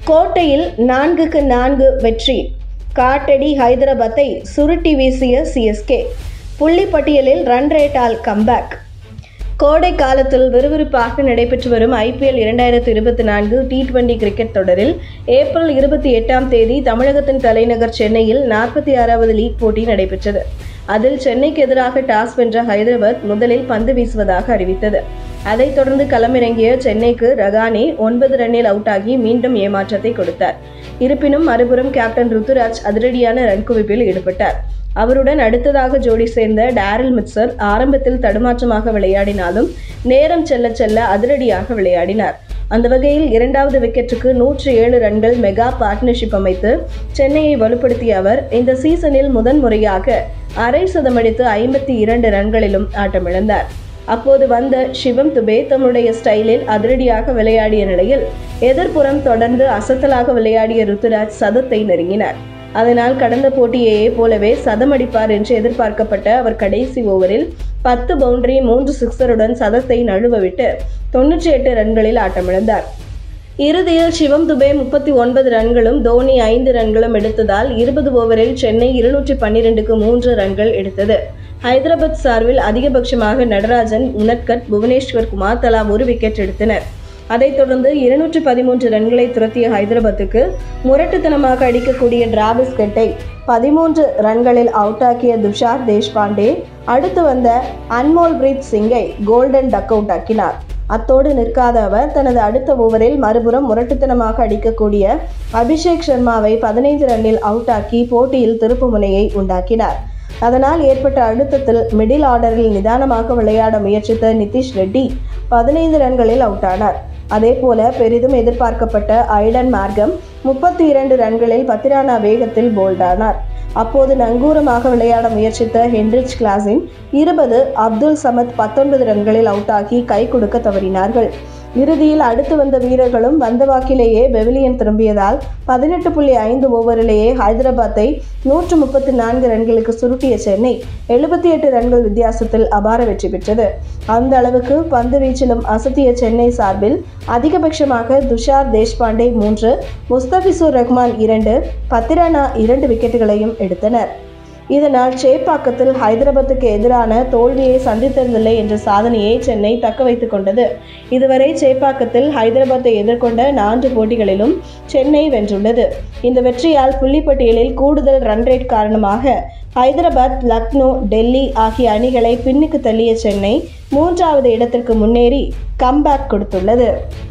கோட்டையில் 4-4 வெற்றி. காட்டடி ஹைதராபாத்தை சுருட்டி வீசிய சிஎஸ்கே. புள்ளி பட்டியலில் ரன் ரேட்டால் கம்பேக். கோடை காலத்தில் விறுவிறுப்பாக நடைபெற்று வரும் IPL 2024 T20 கிரிக்கெட் தொடரில் ஏப்ரல் 28ஆம் தேதி தமிழகத்தின் தலைநகர் சென்னையில் 46வது லீக் போட்டி நடைபெற்றது. அதில் சென்னைக்கு எதிராக டாஸ் வென்ற ஹைதராபாத் முதலில் பந்து வீசுவதாக அறிவித்தது. அதைத் தொடர்ந்து களமிறங்கிய சென்னைக்கு ரகானே 9 ரன்னில் அவுட் ஆகி மீண்டும் ஏமாற்றத்தை கொடுத்தார். இருப்பினும் மறுபுறம் கேப்டன் ருத்துராஜ் அதிரடியான ரன் குவிப்பில் ஈடுபட்டார். அவருடன் அடுத்ததாக ஜோடி சேர்ந்த டேரில் மிட்சல் ஆரம்பத்தில் தடுமாற்றமாக விளையாடினாலும் நேரம் செல்ல செல்ல அதிரடியாக விளையாடினார். அந்த வகையில் 2வது விக்கெட்டுக்கு 107 ரன்கள் மெகா பார்ட்னர்ஷிப் அமைத்து சென்னையை வலுப்படுத்திய அவர் இந்த சீசனில் முதன்முறையாக அரை சதமடித்து 52 ரன்களிலும் ஆட்டமிழந்தார். அப்போது வந்த சிவம் துபே தம்முடைய ஸ்டைலில் அதிரடியாக விளையாடிய நிலையில் எதிர்ப்புறம் தொடர்ந்து அசத்தலாக விளையாடிய ருத்துராஜ் சதத்தை நெருங்கினார். அதனால் கடந்த போட்டியையே போலவே சதமடிப்பார் என்று எதிர்பார்க்கப்பட்ட அவர் கடைசி ஓவரில் 10 பவுண்டரி 3 சிக்ஸருடன் சதத்தை நழுவவிட்டு 98 ரன்களில் ஆட்டமிழந்தார். இறுதியில் சிவம் துபே 39 ரன்களும் தோனி 5 ரன்களும் எடுத்ததால் 20 ஓவரில் சென்னை 212க்கு 3 ரன்கள் எடுத்தது. ஹைதராபாத் சார்பில் அதிகபட்சமாக நடராஜன், உனட்கட், புவனேஸ்வர் குமார் தலா 1 விக்கெட் எடுத்தனர். அதைத் தொடர்ந்து 213 ரன்களை துரத்திய ஹைதராபாத்துக்கு முரட்டுத்தனமாக அடிக்கக்கூடிய டிராவிஸ் ஹெட்டை 13 ரன்களில் அவுட் ஆக்கிய துஷார் தேஷ்பாண்டே அடுத்து வந்த அன்மோல் பிரீத் சிங்கை கோல்டன் டக் அவுட் ஆக்கினார். அத்தோடு நிற்காத அவர் தனது அடுத்த ஓவரில் மறுபுறம் முரட்டுத்தனமாக அடிக்கக்கூடிய அபிஷேக் சர்மாவை 15 ரன்னில் அவுட் ஆக்கி போட்டியில் திருப்புமுனையை உண்டாக்கினார். அதனால் ஏற்பட்ட அழுத்தத்தில் மிடில் ஆர்டரில் நிதானமாக விளையாட முயற்சித்த நிதிஷ் ரெட்டி 15 ரன்களில் அவுட் ஆனார். அதேபோல பெரிதும் எதிர்பார்க்கப்பட்ட ஐடன் மார்கம் 32 ரன்களில் பத்திரானா வேகத்தில் போல்டானார். அப்போது நங்கூரமாக விளையாட முயற்சித்த ஹென்ரிச் கிளாஸின் 20, அப்துல் சமத் 19 ரன்களில் அவுட் ஆகி கை கொடுக்க தவறினார்கள். இறுதியில் அடுத்து வந்த வீரர்களும் வந்த வாக்கிலேயே பெவிலியன் திரும்பியதால் 18.5 ஓவரிலேயே ஹைதராபாத்தை 134 ரன்களுக்கு சுருட்டிய சென்னை 78 ரன்கள் வித்தியாசத்தில் அபார வெற்றி பெற்றது. அந்த அளவுக்கு பந்து வீச்சிலும் அசத்திய சென்னை சார்பில் அதிகபட்சமாக துஷார் தேஷ்பாண்டே 3, முஸ்தபிசுர் ரஹ்மான் 2, பத்திரானா 2 விக்கெட்டுகளையும் எடுத்தனர். இதனால் சேப்பாக்கத்தில் ஹைதராபாத்துக்கு எதிரான தோல்வியை சந்தித்ததில்லை என்ற சாதனையை சென்னை தக்க வைத்துக் கொண்டது. இதுவரை சேப்பாக்கத்தில் ஹைதராபாத்தை எதிர்கொண்ட 4 போட்டிகளிலும் சென்னை வென்றுள்ளது. இந்த வெற்றியால் புள்ளிப்பட்டியலில் கூடுதல் ரன் ரேட் காரணமாக ஹைதராபாத், லக்னோ, டெல்லி ஆகிய அணிகளை பின்னுக்கு தள்ளிய சென்னை 3வது இடத்திற்கு முன்னேறி கம்பேக் கொடுத்துள்ளது.